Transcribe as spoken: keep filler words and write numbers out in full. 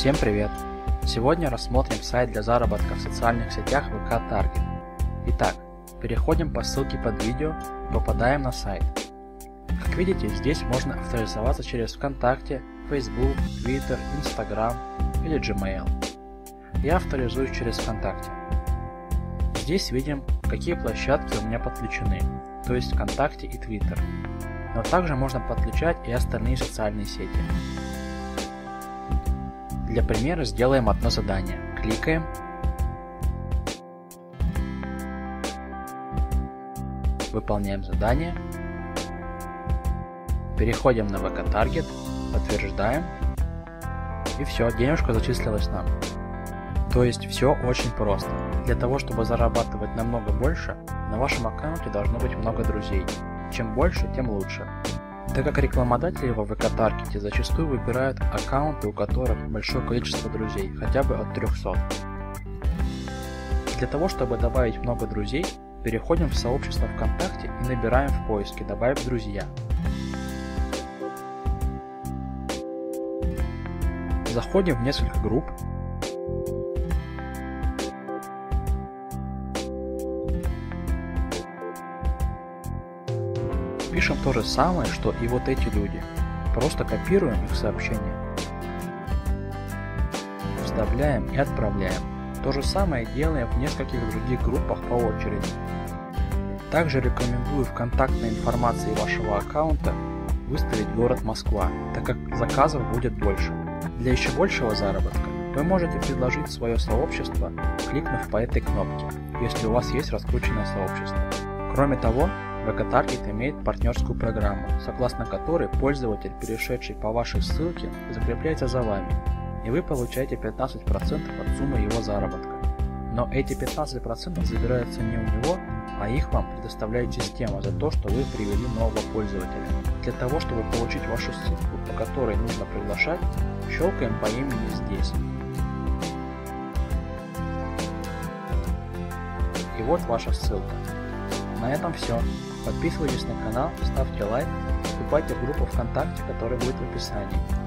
Всем привет! Сегодня рассмотрим сайт для заработка в социальных сетях вэ ка Target. Итак, переходим по ссылке под видео и попадаем на сайт. Как видите, здесь можно авторизоваться через ВКонтакте, Facebook, Twitter, Instagram или Gmail. Я авторизуюсь через ВКонтакте. Здесь видим, какие площадки у меня подключены, то есть ВКонтакте и Twitter. Но также можно подключать и остальные социальные сети. Для примера сделаем одно задание. Кликаем. Выполняем задание. Переходим на вэ ка Target. Подтверждаем. И все, денежка зачислилась нам. То есть все очень просто. Для того, чтобы зарабатывать намного больше, на вашем аккаунте должно быть много друзей. Чем больше, тем лучше. Так как рекламодатели во вэ ка Target зачастую выбирают аккаунты, у которых большое количество друзей, хотя бы от трёхсот. Для того, чтобы добавить много друзей, переходим в сообщество ВКонтакте и набираем в поиске «Добавить друзья». Заходим в несколько групп. Пишем то же самое, что и вот эти люди. Просто копируем их сообщения. Вставляем и отправляем. То же самое делаем в нескольких других группах по очереди. Также рекомендую в контактной информации вашего аккаунта выставить город Москва, так как заказов будет больше. Для еще большего заработка вы можете предложить свое сообщество, кликнув по этой кнопке, если у вас есть раскрученное сообщество. Кроме того, вэ ка Target имеет партнерскую программу, согласно которой пользователь, перешедший по вашей ссылке, закрепляется за вами, и вы получаете пятнадцать процентов от суммы его заработка. Но эти пятнадцать процентов забираются не у него, а их вам предоставляет система за то, что вы привели нового пользователя. Для того, чтобы получить вашу ссылку, по которой нужно приглашать, щелкаем по имени здесь. И вот ваша ссылка. На этом все. Подписывайтесь на канал, ставьте лайк, вступайте в группу ВКонтакте, которая будет в описании.